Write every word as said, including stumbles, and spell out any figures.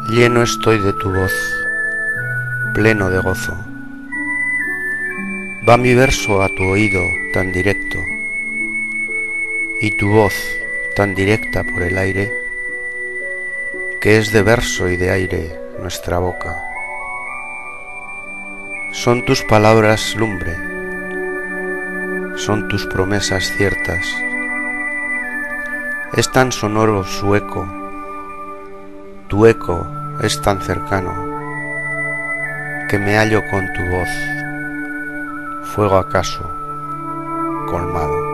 Lleno estoy de tu voz, pleno de gozo. Va mi verso a tu oído tan directo, y tu voz tan directa por el aire, que es de verso y de aire nuestra boca. Son tus palabras lumbre, son tus promesas ciertas. Es tan sonoro su eco, tu eco es tan cercano, que me hallo con tu voz, fuego acaso colmado.